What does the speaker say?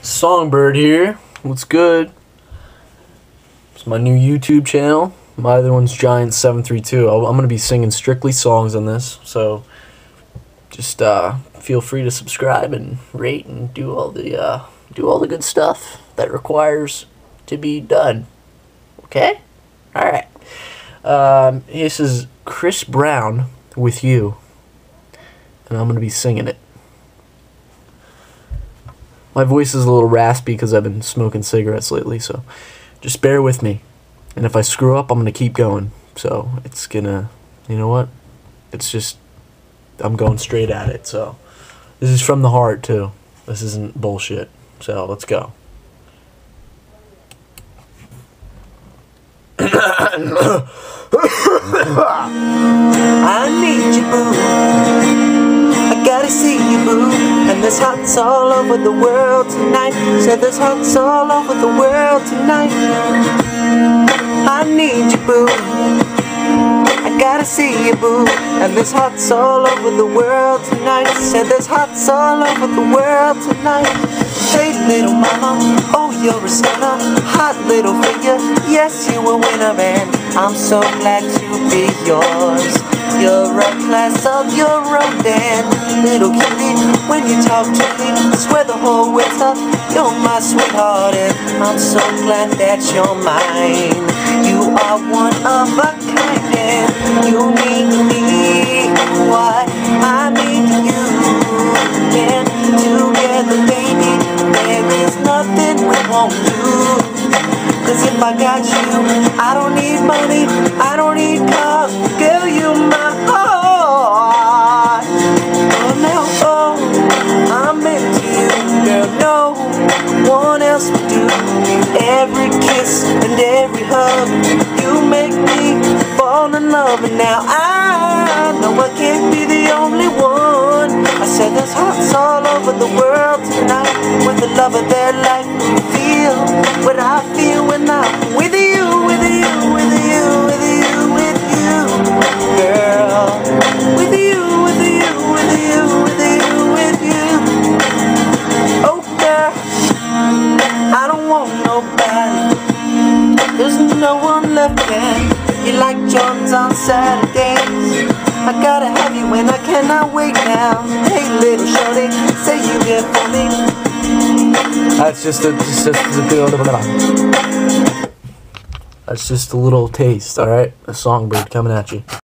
Songbird here. What's good? It's my new YouTube channel. My other one's Giant732. I'm gonna be singing strictly songs on this, so just feel free to subscribe and rate and do all the good stuff that requires to be done. Okay? All right. This is Chris Brown with You, and I'm gonna be singing it. My voice is a little raspy because I've been smoking cigarettes lately, so just bear with me. And if I screw up, I'm going to keep going. So it's going to, you know what? It's just, I'm going straight at it. So this is from the heart, too. This isn't bullshit. So let's go. I need you, boo. I gotta see you, boo. And there's hearts all over the world tonight. Said there's hearts all over the world tonight. I need you, boo. I gotta see you, boo. And there's hearts all over the world tonight. Said there's hearts all over the world tonight. Hey little mama, oh you're a stunner. Hot little figure, yes you a winner. And I'm so glad to be yours. You're a class of your own, and little cutie, when you talk to me, I swear the whole world's up. You're my sweetheart, and I'm so glad that you're mine. You are one of a kind, and you mean to me what I mean to you. And together, baby, there is nothing we won't do. Cause if I got you, I don't need money, I don't need cars. Girl, you're my heart. Oh, now, oh, I'm into you. Girl, no one else would do. Every kiss and every hug, you make me fall in love. And now I know I can't be the only one. I said there's hearts all over the world tonight. With the love of their life, feel what I feel when I'm with you, with you, with you, with you, with you, girl. With you, with you, with you, with you, with you. Oh girl, I don't want nobody. There's no one left there. You like Jordans on Saturdays. I gotta have you when I cannot wait now. Hey little shorty, say you here for me. That's just a little taste, alright? A songbird coming at you.